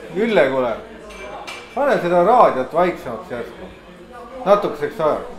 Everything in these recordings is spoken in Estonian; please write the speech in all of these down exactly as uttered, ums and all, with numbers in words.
Ülle, kuule, pane seda raadiot vaiksemaks järsku, natukeseks ajaks.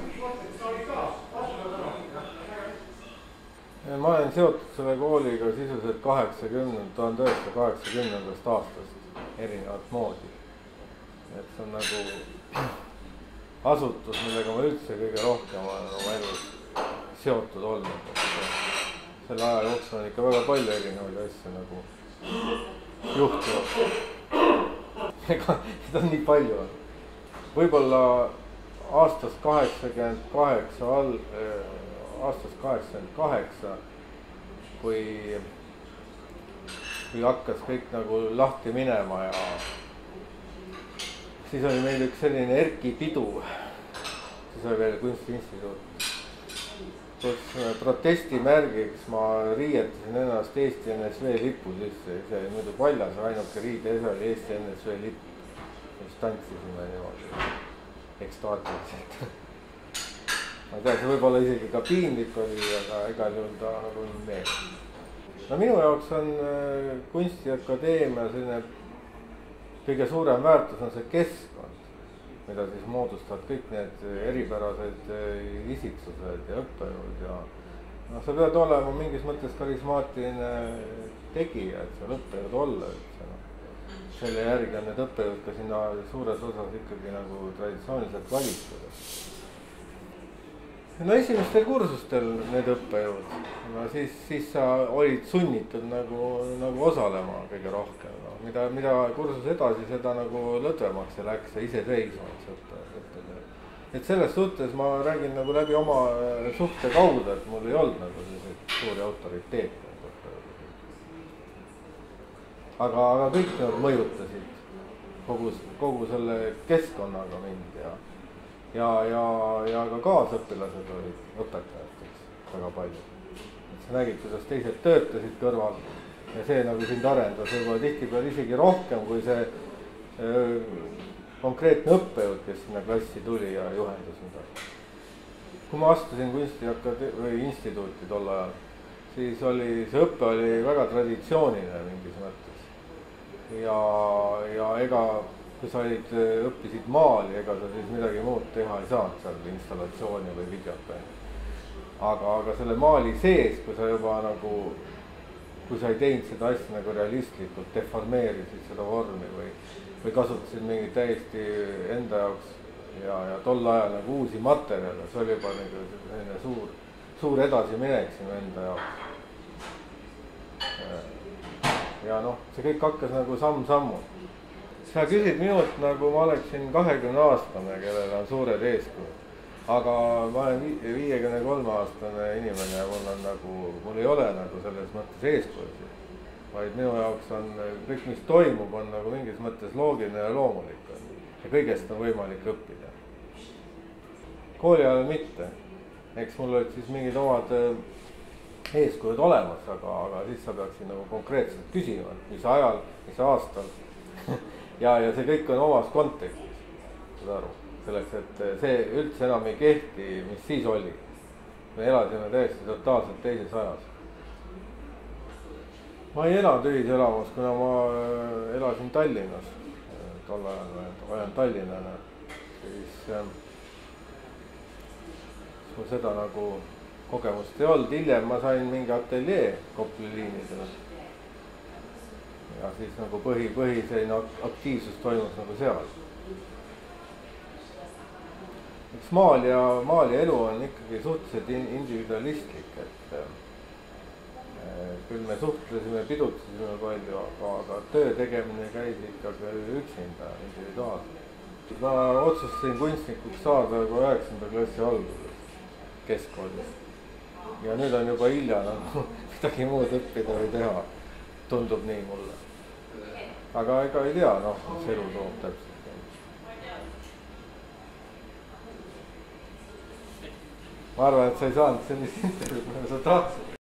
Ma olen seotud selle kooliga sisuliselt kaheksakümnenda, tuhande üheksasaja kaheksakümnendast aastast erinevat moodi. Et see on nagu asutus, millega ma üldse kõige rohkem olen oma elus seotud olnud. Selle aja jooksul on ikka väga palju erinevaid asju nagu juhtunud. Ega seda on nii palju. Võib-olla aastast kaheksakümmend kaheksa all, aastast kaheksakümmend kaheksa, kui, kui hakkas kõik nagu lahti minema ja siis oli meil üks selline Erki pidu, siis oli veel Kunstiinstituut, kus protestimärgiks ma riietasin ennast Eesti N S V lipu sisse, see oli muidu paljas, ainuke riideese oli Eesti N S V lipp, mis tantsisime niimoodi ekstaatiliselt. Ma ei tea, see võib-olla isegi ka piinlik oli, aga igal juhul ta nagu meeldib. No minu jaoks on Kunstiakadeemia selline kõige suurem väärtus on see keskkond, mida siis moodustavad kõik need eripärased isiksused ja õppejõud ja no, sa pead olema mingis mõttes karismaatiline tegija, et seal õppejõud olla üldse. No. Selle järgi on need õppejõud ka sinna suures osas ikkagi nagu traditsiooniliselt valitud. No esimestel kursustel need õppejõud, no siis, siis sa olid sunnitud nagu, nagu osalema kõige rohkem. No. Mida, mida kursus edasi, seda nagu lõdvemaks ja läks ja iseseisvaks õppejõud. Et selles suhtes ma räägin nagu läbi oma suhte kaudu, et mul ei olnud nagu selliseid suuri autoriteete. Aga, aga kõik nad mõjutasid kogu, kogu selle keskkonnaga mind ja Ja, ja, ja ka kaasõpilased olid õpetajateks väga palju. Et sa nägid, kuidas teised töötasid kõrval ja see nagu sind arendas võib-olla tihtipeale isegi rohkem kui see öö, konkreetne õppejõud, kes sinna klassi tuli ja juhendas midagi. Kui ma astusin Kunstiakadeemia või instituuti tol ajal, siis oli, see õppe oli väga traditsiooniline mingis mõttes. Ja, ja ega kui sa olid, õppisid maali, ega sa siis midagi muud teha ei saanud seal installatsiooni või videot. Aga, aga selle maali sees, kui sa juba nagu, kui sa ei teinud seda asja nagu realistlikult, deformeerisid seda vormi või, või kasutasid mingit täiesti enda jaoks ja, ja tol ajal nagu uusi materjale, see oli juba nagu selline suur, suur edasiminek sinu enda jaoks. Ja noh, see kõik hakkas nagu samm-sammu. Sa küsid minult nagu ma oleksin kahekümne aastane, kellel on suured eeskujud. Aga ma olen viiekümne kolme aastane inimene ja mul on nagu, mul ei ole nagu selles mõttes eeskujusid. Vaid minu jaoks on kõik, mis toimub, on nagu mingis mõttes loogiline ja loomulik. Ja kõigest on võimalik õppida. Kooli ajal mitte. Eks mul olid siis mingid omad eeskujud olemas, aga, aga siis sa peaksid nagu konkreetselt küsima, mis ajal, mis aastal. Ja, ja see kõik on omas kontekstis, saad aru, selleks, et see üldse enam ei kehti, mis siis oli. Me elasime täiesti totaalselt teises ajas. Ma ei elanud ühiselamus, kuna ma elasin Tallinnas, tol ajal olen tallinnane, siis mul seda nagu kogemust ei olnud. Hiljem ma sain mingi ateljee Kopli liinidel. Ja siis nagu põhi, põhi selline aktiivsus toimus nagu seal. Eks maal ja, maal ja elu on ikkagi suhteliselt individualistlik, et küll me suhtlesime, pidutsesime palju, aga, aga töö tegemine käis ikkagi üksinda, individuaalselt. Ma otsustasin kunstnikuks saada juba üheksanda klassi alguses keskkoolis. Ja nüüd on juba hilja nagu midagi muud õppida või teha, tundub nii mulle. Aga ega ei tea, noh, mis elu toob täpselt. Ma arvan, et sa ei saanud sellist intervjuud, nagu sa tahtsid.